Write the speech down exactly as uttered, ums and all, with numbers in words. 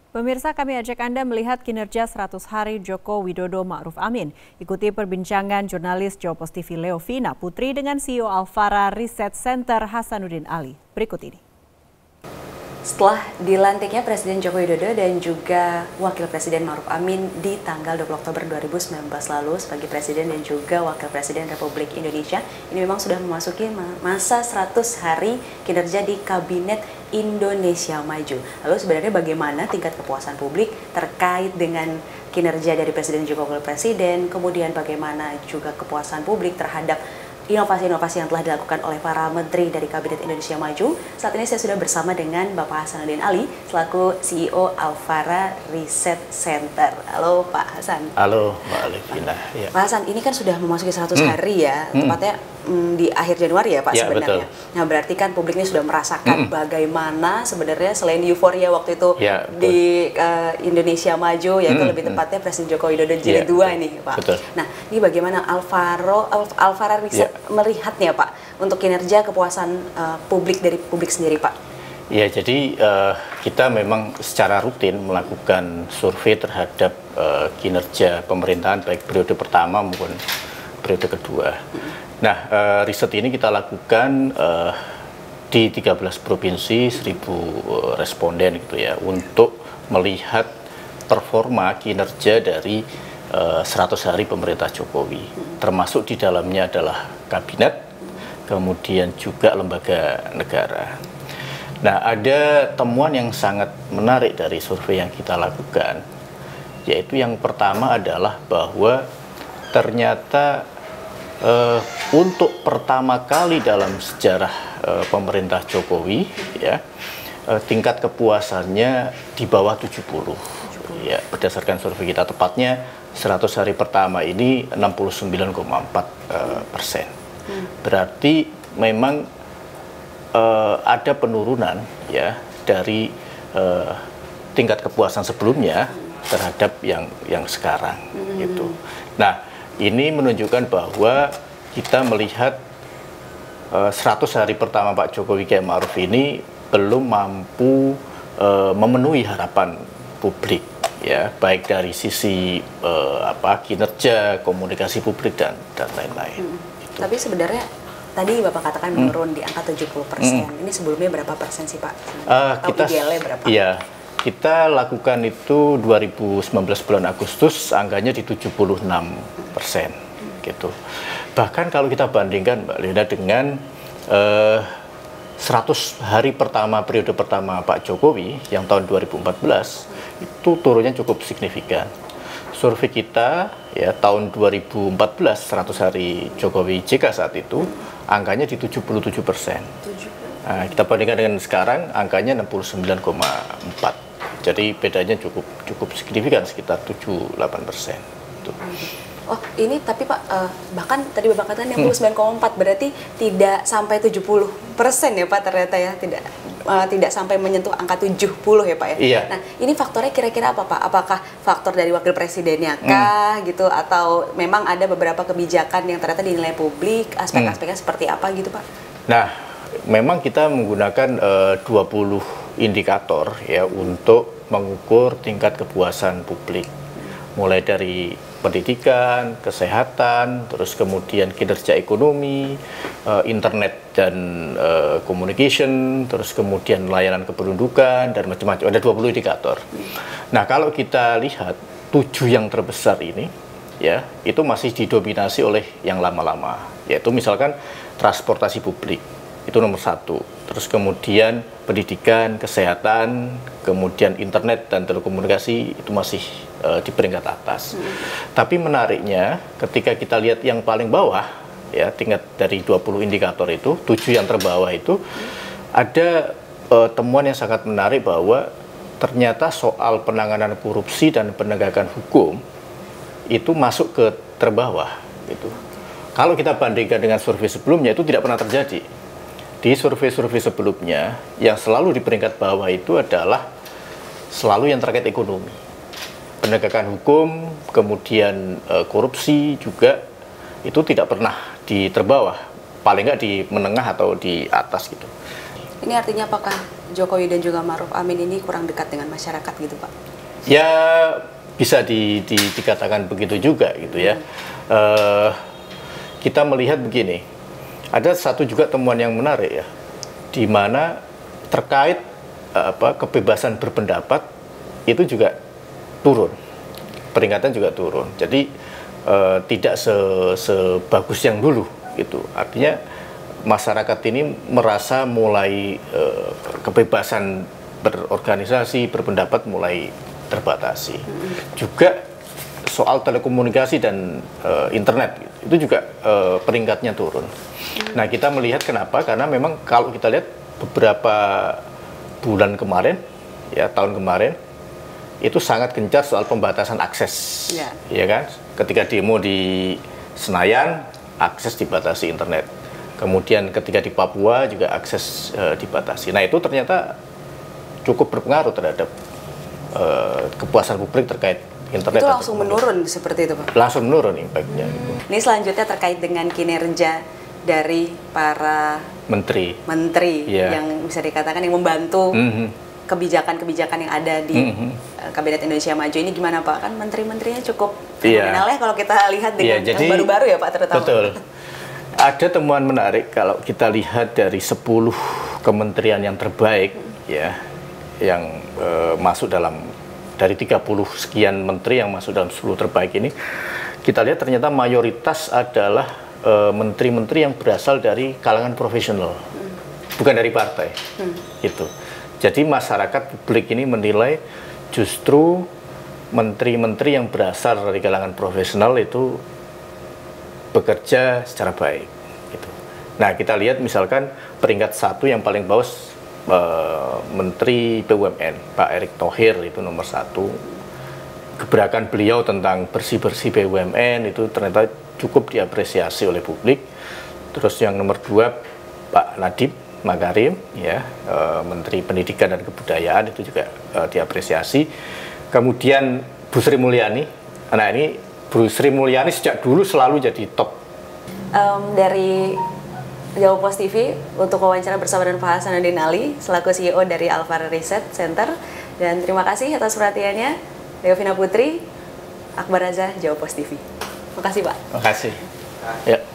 Pemirsa, kami ajak Anda melihat kinerja seratus hari Joko Widodo Ma'ruf Amin. Ikuti perbincangan jurnalis Jawpos T V Leovina Putri dengan C E O Alfara Research Center Hasanuddin Ali. Berikut ini. Setelah dilantiknya Presiden Joko Widodo dan juga Wakil Presiden Ma'ruf Amin di tanggal dua puluh Oktober dua ribu sembilan belas lalu sebagai Presiden dan juga Wakil Presiden Republik Indonesia, ini memang sudah memasuki masa seratus hari kinerja di Kabinet Indonesia Maju. Lalu sebenarnya bagaimana tingkat kepuasan publik terkait dengan kinerja dari Presiden juga Wakil Presiden, kemudian bagaimana juga kepuasan publik terhadap inovasi-inovasi yang telah dilakukan oleh para menteri dari Kabinet Indonesia Maju. Saat ini saya sudah bersama dengan Bapak Hasanuddin Ali selaku C E O Alfara Research Center. Halo Pak Hasan. Halo Mbak Leovina. Ya. Pak Hasan, ini kan sudah memasuki seratus hmm. hari ya, hmm. tepatnya mm, di akhir Januari ya Pak ya, sebenarnya. Betul. Nah berarti kan publik ini sudah merasakan hmm. bagaimana sebenarnya selain euforia waktu itu ya, di uh, Indonesia Maju, yaitu hmm. lebih tepatnya Presiden Joko Widodo jilid ya, dua nih Pak. Betul. Nah ini bagaimana Alfaro, Alf, Alfara Research ya. melihatnya Pak untuk kinerja kepuasan uh, publik dari publik sendiri Pak? Ya, jadi uh, kita memang secara rutin melakukan survei terhadap uh, kinerja pemerintahan baik periode pertama maupun periode kedua. Hmm. Nah, uh, riset ini kita lakukan uh, di tiga belas provinsi, seribu uh, responden gitu ya, untuk melihat performa kinerja dari uh, seratus hari pemerintah Jokowi, hmm. termasuk di dalamnya adalah kabinet, kemudian juga lembaga negara. Nah, ada temuan yang sangat menarik dari survei yang kita lakukan, yaitu yang pertama adalah bahwa ternyata uh, untuk pertama kali dalam sejarah uh, pemerintah Jokowi, ya, uh, tingkat kepuasannya di bawah tujuh puluh. Ya, berdasarkan survei kita, tepatnya seratus hari pertama ini enam puluh sembilan koma empat persen. Berarti memang uh, ada penurunan ya dari uh, tingkat kepuasan sebelumnya terhadap yang yang sekarang hmm. gitu. Nah, ini menunjukkan bahwa kita melihat uh, seratus hari pertama Pak Jokowi Kiai Ma'ruf ini belum mampu uh, memenuhi harapan publik ya, baik dari sisi uh, apa kinerja, komunikasi publik dan dan lain-lain. Hmm. Gitu. Tapi sebenarnya tadi Bapak katakan menurun hmm. di angka tujuh puluh persen. Hmm. Ini sebelumnya berapa persen sih Pak? Uh, Atau kita idealnya berapa? Iya, kita lakukan itu dua ribu sembilan belas bulan Agustus, angkanya di tujuh puluh enam persen hmm. gitu. Bahkan kalau kita bandingkan Mbak Lina dengan uh, seratus hari pertama periode pertama Pak Jokowi yang tahun dua ribu empat belas, hmm. itu turunnya cukup signifikan. Survei kita ya tahun dua ribu empat belas seratus hari Jokowi J K saat itu angkanya di tujuh puluh tujuh persen. Nah, kita bandingkan dengan sekarang angkanya enam puluh sembilan koma empat. Jadi bedanya cukup cukup signifikan, sekitar tujuh puluh delapan persen. Oh ini tapi Pak, uh, bahkan tadi Bapak katakan enam puluh sembilan koma empat, berarti tidak sampai tujuh puluh persen ya Pak ternyata ya, tidak uh, tidak sampai menyentuh angka tujuh puluh ya Pak ya. Iya. Nah ini faktornya kira-kira apa Pak? Apakah faktor dari wakil presidennya kah hmm. gitu, atau memang ada beberapa kebijakan yang ternyata dinilai publik, aspek-aspeknya hmm. seperti apa gitu Pak? Nah memang kita menggunakan uh, dua puluh indikator ya untuk mengukur tingkat kepuasan publik, mulai dari pendidikan, kesehatan, terus kemudian kinerja ekonomi, uh, internet dan uh, communication, terus kemudian layanan kependudukan dan macam-macam. Ada dua puluh indikator. Nah, kalau kita lihat tujuh yang terbesar ini, ya, itu masih didominasi oleh yang lama-lama, yaitu misalkan transportasi publik. Itu nomor satu. Terus kemudian pendidikan, kesehatan, kemudian internet dan telekomunikasi itu masih uh, di peringkat atas. Hmm. Tapi menariknya ketika kita lihat yang paling bawah, ya tingkat dari dua puluh indikator itu, tujuh yang terbawah itu, hmm. ada uh, temuan yang sangat menarik bahwa ternyata soal penanganan korupsi dan penegakan hukum itu masuk ke terbawah. Gitu. Kalau kita bandingkan dengan survei sebelumnya itu tidak pernah terjadi. Di survei-survei sebelumnya, yang selalu di peringkat bawah itu adalah selalu yang terkait ekonomi. Penegakan hukum, kemudian e, korupsi juga, itu tidak pernah di terbawah. Paling nggak di menengah atau di atas gitu. Ini artinya apakah Jokowi dan juga Ma'ruf Amin ini kurang dekat dengan masyarakat gitu Pak? Ya bisa di, di, dikatakan begitu juga gitu ya. Hmm. Uh, kita melihat begini, ada satu juga temuan yang menarik ya, di mana terkait uh, apa kebebasan berpendapat itu juga turun, peringatan juga turun. Jadi uh, tidak se, sebagus yang dulu gitu. Artinya masyarakat ini merasa mulai uh, kebebasan berorganisasi, berpendapat mulai terbatasi. Mm-hmm. Juga soal telekomunikasi dan uh, internet gitu, itu juga uh, peringkatnya turun. Mm-hmm. Nah, kita melihat kenapa? Karena memang kalau kita lihat beberapa bulan kemarin, ya tahun kemarin, itu sangat gencar soal pembatasan akses, yeah. ya kan? Ketika demo di Senayan, akses dibatasi internet. Kemudian ketika di Papua juga akses uh, dibatasi. Nah, itu ternyata cukup berpengaruh terhadap Uh, kepuasan publik terkait internet. Itu langsung menurun seperti itu Pak? Langsung menurun impact-nya. Hmm. Ini selanjutnya terkait dengan kinerja dari para menteri, menteri yeah. yang bisa dikatakan yang membantu mm-hmm. kebijakan-kebijakan yang ada di mm-hmm. Kabinet Indonesia Maju ini gimana Pak? Kan menteri-menterinya cukup fenomenal yeah. ya kalau kita lihat dengan yeah, jadi, yang baru-baru ya Pak terutama. Betul. Ada temuan menarik kalau kita lihat dari sepuluh kementerian yang terbaik mm-hmm. ya yang e, masuk dalam dari tiga puluh sekian menteri yang masuk dalam sepuluh terbaik ini, kita lihat ternyata mayoritas adalah e, menteri-menteri yang berasal dari kalangan profesional, hmm. bukan dari partai. Hmm. Gitu. Jadi masyarakat publik ini menilai justru menteri-menteri yang berasal dari kalangan profesional itu bekerja secara baik. Gitu. Nah, kita lihat misalkan peringkat satu yang paling bawah, Uh, Menteri B U M N Pak Erick Thohir itu nomor satu. Gebrakan beliau tentang bersih-bersih B U M N itu ternyata cukup diapresiasi oleh publik. Terus yang nomor dua Pak Nadiem Makarim ya, uh, Menteri Pendidikan dan Kebudayaan itu juga uh, diapresiasi. Kemudian Bu Sri Mulyani, nah ini Bu Sri Mulyani sejak dulu selalu jadi top. Um, dari Jawa Post T V untuk wawancara bersama dengan Pak Hasanuddin Ali selaku C E O dari Alfara Research Center, dan terima kasih atas perhatiannya. Leovina Putri, Akbar Raza, Jawa Post T V. Terima kasih Pak. Terima kasih. Ya.